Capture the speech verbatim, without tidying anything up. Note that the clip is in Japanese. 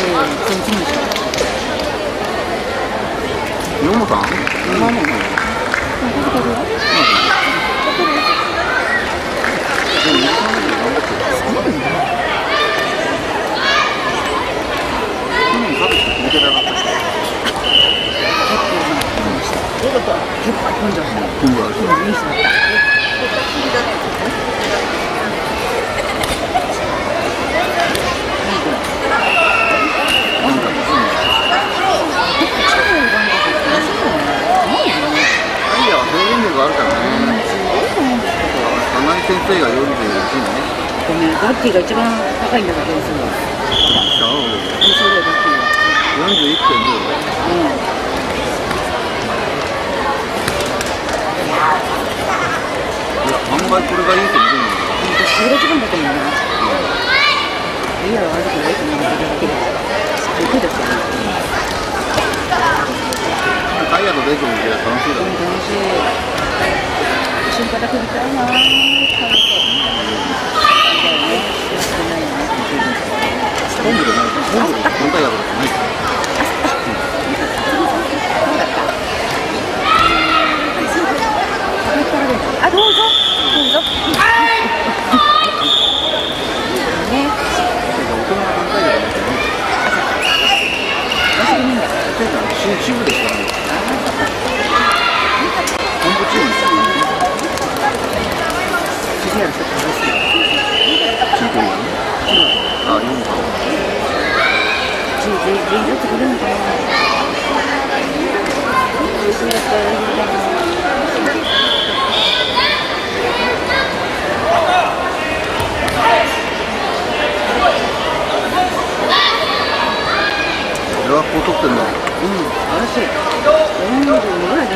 全然でしょ。 ヨモさん？ 今もね。結構混んじゃう。混んじゃう。いい人だった。 あるからね。花井先生がよんじゅういちね。 ごめん、ガッキーが一番高いんだから点数は。 そう。 そうだよ、ガッキーは。 よんじゅういってんご。 うん。 案外これがいいと思うんだよ。 私それが一番だと思うな。いや、悪くないと思うんだけど。ゆっくりだったな。 タイヤのレースも楽しいだろ。 楽しい。一緒に叩きみたいな。 本部でない。本部で本タイヤとかない。 あ、どうぞ。どうぞ。ね。 支部でしかない。本部チームですよね。 次やる人楽しい。 チームね。あ、よんか。 チーム全員だってくれるのかな。そうだったらいいかな。これは高得点だ。うん、素晴らしい。よんじゅうにぐらい。